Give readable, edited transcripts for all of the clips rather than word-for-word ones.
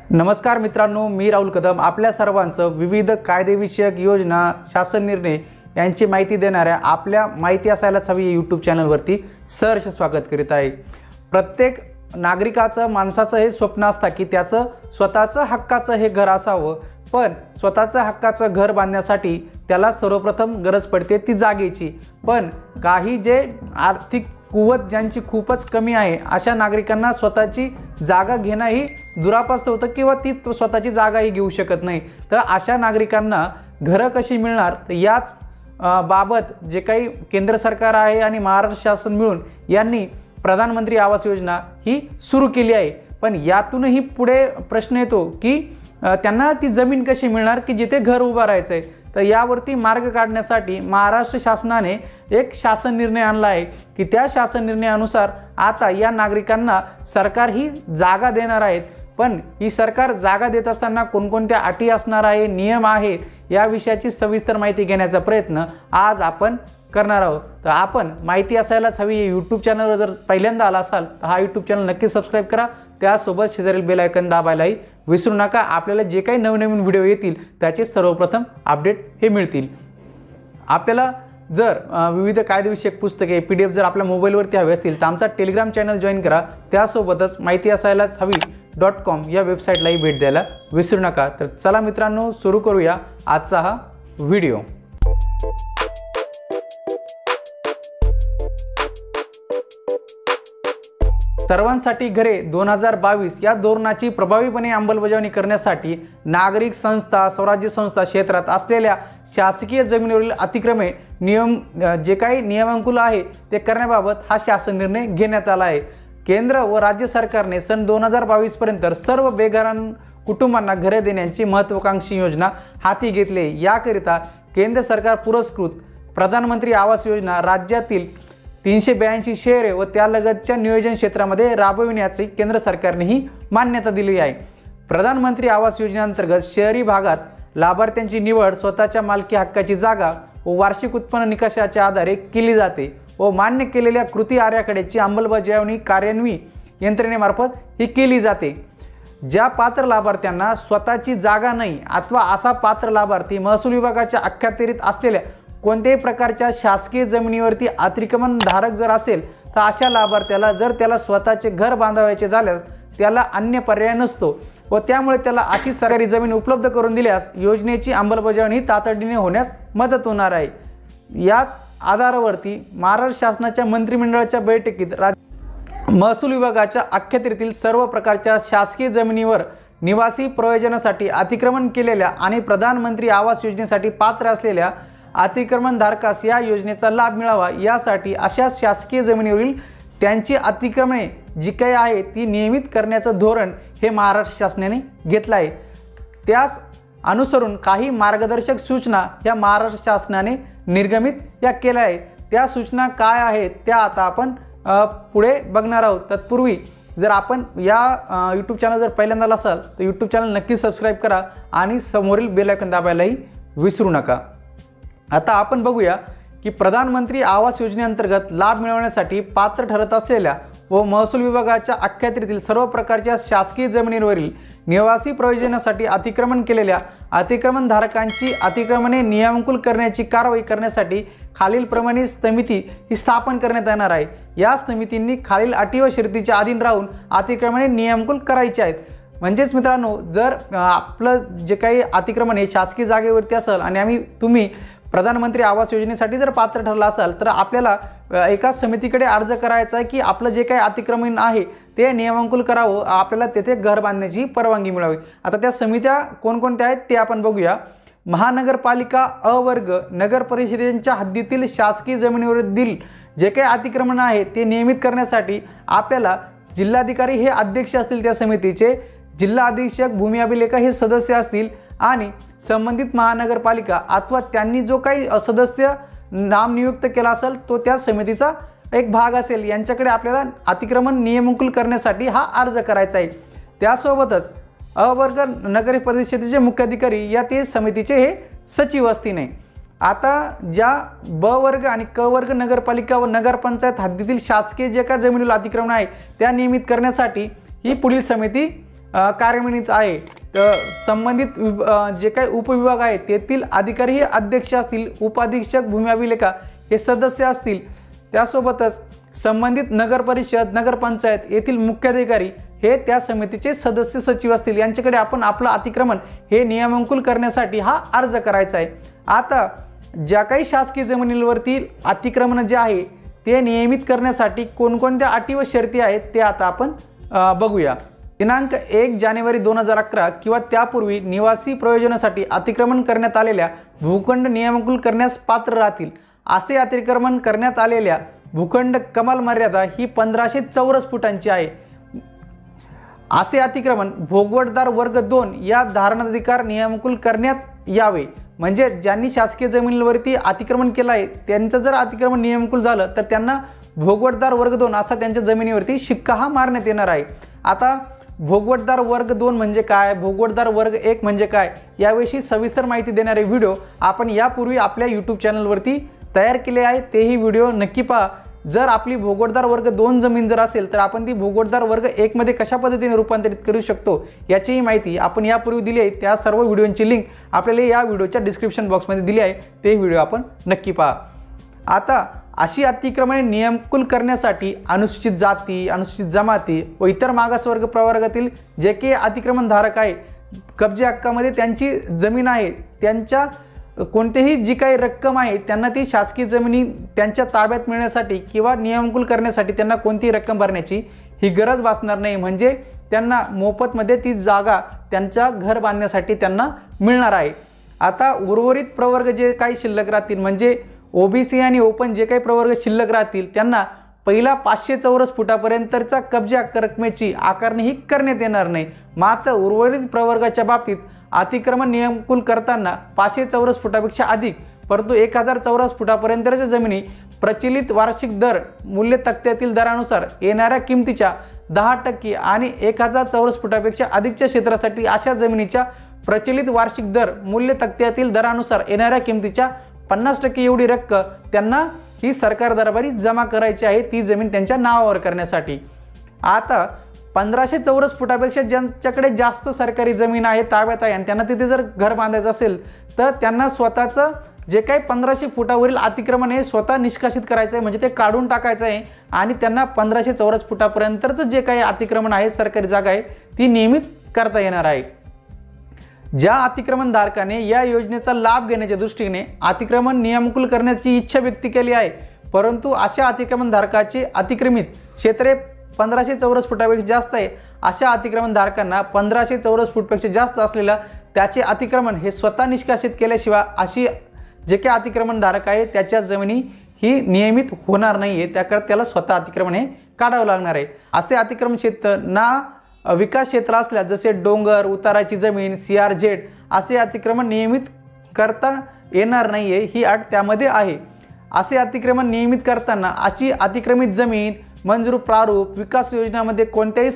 नमस्कार मित्रांनो, मी राहुल कदम आपल्या सर्वांचं विविध कायदेविषयक योजना, शासन निर्णय यांची माहिती देणाऱ्या आपल्या माहिती असायलाच हवी यूट्यूब चॅनलवरती सहर्ष स्वागत करीत आहे। प्रत्येक नागरिकाचं माणसाचं हे स्वप्न असतं की त्याचं स्वतःचं हक्काचं हे घर असावं, पण स्वतःचं हक्काचं घर बांधण्यासाठी त्याला सर्वप्रथम गरज पडते ती जागेची। पण काही जे आर्थिक कुवत ज्यांची खूपच कमी आहे अशा नागरिकांना स्वतःची जागा घेणं ही दुरापास्त होतं किंवा ती स्वतःची जागाही घेऊ शकत नाही। तर अशा नागरिकांना घरं कशी मिळणार, तर याच बाबत जे काही केंद्र सरकार आहे आणि महाराष्ट्र शासन मिळून यांनी प्रधानमंत्री आवास योजना ही सुरू केली आहे। पण यातूनही पुढे प्रश्न येतो की त्यांना ती जमीन कशी मिळणार की जिथे घर उभं राहायचं आहे। तर यावरती मार्ग काढण्यासाठी महाराष्ट्र शासनाने एक शासन निर्णय आणला आहे की त्या शासन निर्णयानुसार आता या नागरिकांना सरकार ही जागा देणार आहेत। पण ही सरकार जागा देत असताना कोणकोणत्या अटी असणार आहे, नियम आहेत, या विषयाची सविस्तर माहिती घेण्याचा प्रयत्न आज आपण करणार आहोत। तर आपण माहिती असायलाच हवी यूट्यूब चॅनलवर जर पहिल्यांदा आला असाल तर हा यूट्यूब चॅनल नक्की सबस्क्राइब करा, त्यासोबत शेजारील बेल आयकॉन दाबायलाही विसरू नका। आपल्याला जे काही नवनवीन व्हिडिओ येतील त्याचे सर्वप्रथम अपडेट हे मिळतील। आपल्याला जर विविध कायदेविषयक पुस्तके PDF जर आपल्या मोबाईलवरती हवे असतील तर आमचा टेलिग्राम चॅनल जॉईन करा, त्यासोबतच माहिती असायलाच हवी.com या वेबसाईटलाही भेट द्यायला विसरू नका। तर चला मित्रांनो, सुरू करूया आजचा हा व्हिडिओ। सर्वांसाठी घरे 2022 या धोरणाची प्रभावीपणे अंमलबजावणी करण्यासाठी नागरिक संस्था, स्वराज्य संस्था क्षेत्रात असलेल्या शासकीय जमिनीवरील अतिक्रमणे जे काही नियमांकुल आहे ते करण्याबाबत हा शासन निर्णय घेण्यात आला आहे। केंद्र व राज्य सरकारने सन 2022 पर्यंत सर्व बेघर कुटुंबांना घरे देण्याची महत्त्वाकांक्षी योजना हाती घेतली। याकरिता केंद्र सरकार पुरस्कृत प्रधानमंत्री आवास योजना राज्यातील 382 शहरे व त्यालगतच्या नियोजन क्षेत्रामध्ये राबविण्याची केंद्र सरकारनेही मान्यता दिली आहे। प्रधानमंत्री आवास योजनेअंतर्गत शहरी भागात लाभार्थ्यांची निवड स्वतःच्या मालकी हक्काची जागा व वार्षिक उत्पन्न निकषाच्या आधारे केली जाते व मान्य केलेल्या कृती आराखड्याची अंमलबजावणी कार्यान्वयन यंत्रणेमार्फत ही केली जाते। ज्या पात्र लाभार्थ्यांना स्वतःची जागा नाही अथवा असा पात्र लाभार्थी महसूल विभागाच्या अखत्यारीत असलेल्या कोणत्याही प्रकारच्या शासकीय जमिनीवरती अतिक्रमण धारक जर असेल तर अशा लाभार्थ्याला जर त्याला स्वतःचे घर बांधावायचे झाल्यास त्याला अन्य पर्याय नसतो व त्यामुळे त्याला अशी सरकारी जमीन उपलब्ध करून दिल्यास योजनेची अंमलबजावणी तातडीने होण्यास मदत होणार आहे। याच आधारावरती महाराष्ट्र शासनाच्या मंत्रिमंडळाच्या बैठकीत महसूल विभागाच्या अखत्यारीतील सर्व प्रकारच्या शासकीय जमिनीवर निवासी प्रयोजनासाठी अतिक्रमण केलेल्या आणि प्रधानमंत्री आवास योजनेसाठी पात्र असलेल्या अतिक्रमणधारकास या योजनेचा लाभ मिळावा यासाठी अशा शासकीय जमिनीवरील त्यांची अतिक्रमणे जी काही आहे ती नियमित करण्याचं धोरण हे महाराष्ट्र शासनाने घेतलं आहे। त्यास अनुसरून काही मार्गदर्शक सूचना या महाराष्ट्र शासनाने निर्गमित या केल्या आहेत। त्या सूचना काय आहेत त्या आता आपण पुढे बघणार आहोत। तत्पूर्वी जर आपण या यूट्यूब चॅनल जर पहिल्यांदा असाल तर यूट्यूब चॅनल नक्की सबस्क्राइब करा आणि समोरील बेल आयकॉन दाबायलाही विसरू नका। आता आपण बघूया की प्रधानमंत्री आवास योजनेअंतर्गत लाभ मिळवण्यासाठी पात्र ठरत असलेल्या व महसूल विभागाच्या अखत्यारीतील सर्व प्रकारच्या शासकीय जमिनीवरील निवासी प्रयोजनासाठी अतिक्रमण केलेल्या अतिक्रमणधारकांची अतिक्रमणे नियमांकुल करण्याची कारवाई करण्यासाठी खालीलप्रमाणे समिती ही स्थापन करण्यात येणार आहे। या समितींनी खालील अटी व शर्तीच्या अधीन राहून अतिक्रमणे नियमांकुल करायचे आहेत। म्हणजेच मित्रांनो, जर आपलं जे काही अतिक्रमण हे शासकीय जागेवरती असेल आणि तुम्ही प्रधानमंत्री आवास योजनेसाठी जर पात्र ठरला असाल तर आपल्याला एका समितीकडे अर्ज करायचा आहे की आपलं जे काही अतिक्रमण आहे ते नियमांकुल करावं, आपल्याला तेथे घर बांधण्याची परवानगी मिळावी। आता त्या समित्या कोणकोणत्या आहेत ते आपण बघूया। महानगरपालिका अ वर्ग नगर परिषदेच्या हद्दीतील शासकीय जमिनीवरील जे काही अतिक्रमण आहे ते नियमित करण्यासाठी आपल्याला जिल्हाधिकारी हे अध्यक्ष असतील त्या समितीचे, जिल्हा अधीक्षक, भूमी अभिलेख हे सदस्य असतील आणि संबंधित महानगरपालिका अथवा त्यांनी जो काही सदस्य नामनियुक्त केला असेल तो त्या समितीचा एक भाग असेल, यांच्याकडे आपल्याला अतिक्रमण नियमांकुल करण्यासाठी हा अर्ज करायचा आहे। त्यासोबतच अ वर्ग नगर परिषदेचे मुख्याधिकारी या ते समितीचे हे सचिव असतील। आता ज्या ब वर्ग आणि क वर्ग नगरपालिका व नगरपंचायत हद्दीतील शासकीय जे काही जमिनीला अतिक्रमण आहे त्या नियमित करण्यासाठी ही पुढील समिती कार्यान्वित आहे। तर संबंधित जे काही उपविभाग आहेत तेथील अधिकारी हे अध्यक्ष असतील, उपाधीक्षक, भूमी अभिलेखा हे सदस्य असतील। त्यासोबतच संबंधित नगर परिषद, नगरपंचायत येथील मुख्याधिकारी हे त्या समितीचे सदस्य सचिव असतील। यांच्याकडे आपण आपलं अतिक्रमण हे नियमांकुन करण्यासाठी हा अर्ज करायचा आहे। आता ज्या काही शासकीय जमिनीवरती अतिक्रमण जे आहे ते नियमित करण्यासाठी कोणकोणत्या अटी व शर्ती आहेत ते आता आपण बघूया। दिनांक 1 जानेवारी 2011 किंवा त्यापूर्वी निवासी प्रयोजनासाठी अतिक्रमण करण्यात आलेल्या भूखंड नियमांकुन करण्यास पात्र राहतील। असे अतिक्रमण करण्यात आलेल्या भूखंड कमाल मर्यादा ही 1500 चौरस फुटांची आहे। असे अतिक्रमण भोगवटदार वर्ग 2 या धारणाधिकार नियमांकुन करण्यात यावे। म्हणजे ज्यांनी शासकीय जमिनीवरती अतिक्रमण केलं आहे त्यांचं जर अतिक्रमण नियमांकुन झालं तर त्यांना भोगवटदार वर्ग 2 असा त्यांच्या जमिनीवरती शिक्का हा मारण्यात येणार आहे। आता भोगवटदार वर्ग 2 म्हणजे काय, भोगवटदार वर्ग 1 म्हणजे काय याविषयी सविस्तर माहिती देणारे व्हिडिओ आपण यापूर्वी आपल्या YouTube चॅनलवरती तयार केले आहे। तेही व्हिडिओ नक्की पहा। जर आपली भोगवटदार वर्ग 2 जमीन जर असेल तर आपण ती भोगवटदार वर्ग 1 मध्ये कशा पद्धतीने रूपांतरित करू शकतो याचीही माहिती आपण यापूर्वी दिली आहे। त्या सर्व व्हिडिओंची लिंक आपल्याला या व्हिडिओच्या डिस्क्रिप्शन बॉक्समध्ये दिली आहे, ते व्हिडिओ आपण नक्की पहा। आता अशी अतिक्रमणे नियमकुल करण्यासाठी अनुसूचित जाती, अनुसूचित जमाती व इतर मागासवर्ग प्रवर्गातील जे काही अतिक्रमणधारक आहे, कब्जे हक्कामध्ये त्यांची जमीन आहे, त्यांच्या कोणतेही जी काही रक्कम आहे त्यांना ती शासकीय जमिनी त्यांच्या ताब्यात मिळण्यासाठी किंवा नियमकुल करण्यासाठी त्यांना कोणती रक्कम भरण्याची ही गरज भासणार नाही। म्हणजे त्यांना मोफतमध्ये ती जागा त्यांच्या घर बांधण्यासाठी त्यांना मिळणार आहे। आता उर्वरित प्रवर्ग जे काही शिल्लक राहतील म्हणजे ओबीसी आणि ओपन जे काही प्रवर्ग शिल्लक राहतील त्यांना पहिला 500 चौरस फुटापर्यंतच्या कब्जा हक्क रकमेची आकारणी ही करण्यात येणार नाही। मात्र उर्वरित प्रवर्गाच्या बाबतीत अतिक्रमण नियमकुल करताना 500 चौरस फुटापेक्षा अधिक परंतु 1000 चौरस फुटापर्यंतच्या जमिनी प्रचलित वार्षिक दर मूल्य तक्त्यातील दरानुसार येणाऱ्या किमतीच्या 10% आणि 1000 चौरस फुटापेक्षा अधिकच्या क्षेत्रासाठी अशा जमिनीच्या प्रचलित वार्षिक दर मूल्य तक्त्यातील दरानुसार येणाऱ्या किमतीच्या 50% एवढी रक्कम त्यांना ही सरकार दरबारी जमा करायची आहे, ती जमीन त्यांच्या नावावर करण्यासाठी। आता 1500 चौरस फुटापेक्षा ज्यांच्याकडे जास्त सरकारी जमीन आहे, ताब्यात आहे आणि त्यांना तिथे जर घर बांधायचं असेल तर त्यांना स्वतःचं जे काही 1500 फुटावरील अतिक्रमण आहे स्वतः निष्कासित करायचं आहे, म्हणजे ते काढून टाकायचं आहे आणि त्यांना 1500 चौरस फुटापर्यंतचं जे काही अतिक्रमण आहे, सरकारी जागा आहे ती नियमित करता येणार आहे। ज्या अतिक्रमणधारकाने या योजनेचा लाभ घेण्याच्या दृष्टीने अतिक्रमण नियमकुल करण्याची इच्छा व्यक्त केली आहे परंतु अशा अतिक्रमणधारकाचे अतिक्रमित क्षेत्र 1500 चौरस फुटापेक्षा जास्त आहे, अशा अतिक्रमणधारकांना 1500 चौरस फूटपेक्षा जास्त असलेल्या त्याचे अतिक्रमण हे स्वतः निष्कासित केल्याशिवाय अशी जे काही अतिक्रमणधारक आहे त्याच्या जमिनी ही नियमित होणार नाही आहे, त्याकरता त्याला स्वतः अतिक्रमण हे काढावं लागणार आहे। असे अतिक्रमण क्षेत्र ना विकास क्षेत्र असल्यास जसे डोंगर, उताराची जमीन, CRZ असे अतिक्रमण नियमित करता येणार नाही आहे, ही अट त्यामध्ये आहे। असे अतिक्रमण नियमित करताना अशी अतिक्रमित जमीन मंजूर प्रारूप विकास योजनामध्ये कोणत्याही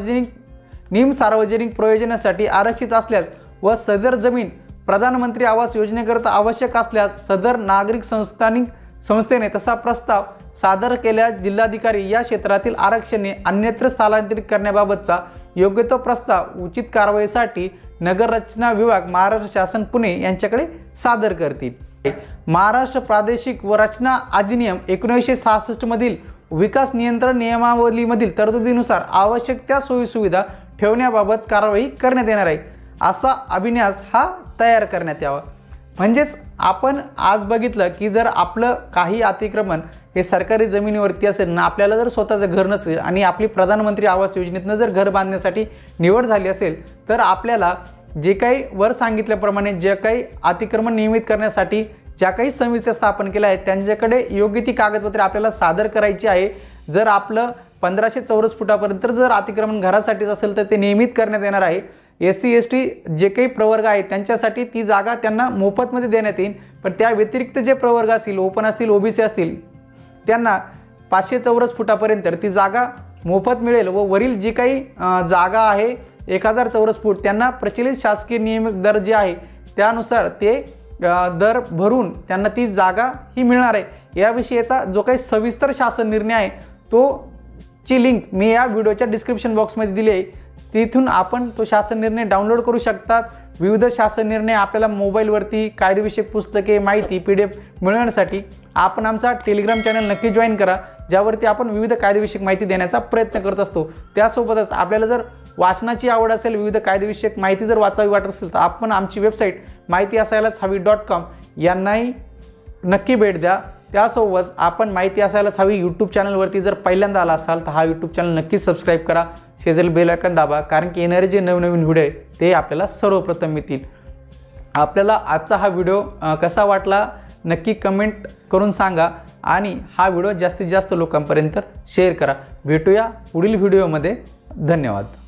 सार्वजनिक प्रयोजनासाठी आरक्षित असल्यास व सदर जमीन प्रधानमंत्री आवास योजनेकरता आवश्यक असल्यास सदर नागरिक संस्थेने तसा प्रस्ताव सादर केल्यास जिल्हाधिकारी या क्षेत्रातील आरक्षणे अन्यत्र स्थलांतरित करण्याबाबतचा योग्य तो प्रस्ताव उचित कारवाईसाठी नगर रचना विभाग महाराष्ट्र शासन पुणे यांच्याकडे सादर करतील। महाराष्ट्र प्रादेशिक व रचना अधिनियम 1966 मधील विकास नियंत्रण नियमावलीमधील तरतुदीनुसार आवश्यक त्या सोयीसुविधा ठेवण्याबाबत कारवाई करण्यात येणार आहे, असा अभिन्यास हा तयार करण्यात यावा। म्हणजेच आपण आज बघितलं की जर आपलं काही अतिक्रमण हे सरकारी जमिनीवरती असेल ना, आपल्याला जर स्वतःचं घर नसेल आणि आपली प्रधानमंत्री आवास योजनेतनं जर घर बांधण्यासाठी निवड झाली असेल तर आपल्याला जे काही वर सांगितल्याप्रमाणे जे काही अतिक्रमण नियमित करण्यासाठी ज्या काही समित्या स्थापन केल्या आहेत त्यांच्याकडे योग्य ती कागदपत्रे आपल्याला सादर करायची आहे। जर आपलं 1500 चौरस फुटापर्यंत जर अतिक्रमण घरासाठीच असेल तर ते नियमित करण्यात येणार आहे। SC ST जे काही प्रवर्ग आहेत त्यांच्यासाठी ती जागा त्यांना मोफतमध्ये देण्यात येईल, पण त्या व्यतिरिक्त जे प्रवर्ग असतील, ओपन असतील, OBC असतील त्यांना 500 चौरस फुटापर्यंत ती जागा मोफत मिळेल व वरील जी काही जागा आहे 1000 चौरस फूट त्यांना प्रचलित शासकीय नियमित दर जे आहे त्यानुसार ते दर भरून त्यांना ती जागा ही मिळणार आहे। याविषयीचा जो काही सविस्तर शासन निर्णय आहे तो ची लिंक मी या व्हिडिओच्या डिस्क्रिप्शन बॉक्समध्ये दिली आहे। तिथून आपण तो शासन निर्णय डाउनलोड करू शकतात। विविध शासन निर्णय आपल्याला मोबाईलवरती कायदेविषयक पुस्तके माहिती PDF मिळवण्यासाठी आपण आमचा टेलिग्राम चॅनल नक्की जॉईन करा, ज्यावरती आपण विविध कायदेविषयक माहिती देण्याचा प्रयत्न करत असतो। त्यासोबतच आपल्याला जर वाचनाची आवड असेल, विविध कायदेविषयक माहिती जर वाचावी वाटत असेल तर आपण आमची वेबसाईट माहितीअसायलाच-हवी.com यांनाही नक्की भेट द्या। त्यासोबत आपण माहिती असायलाच हवी यूट्यूब चॅनलवरती जर पहिल्यांदा आला असाल तर हा यूट्यूब चॅनल नक्की सबस्क्राईब करा, शेजारी बेल आयकॉन दाबा, कारण की येणारे जे नवनवीन व्हिडिओ आहे ते आपल्याला सर्वप्रथम मिळतील। आपल्याला आजचा हा व्हिडिओ कसा वाटला नक्की कमेंट करून सांगा आणि हा व्हिडिओ जास्तीत जास्त लोकांपर्यंत शेअर करा। भेटूया पुढील व्हिडिओमध्ये। धन्यवाद।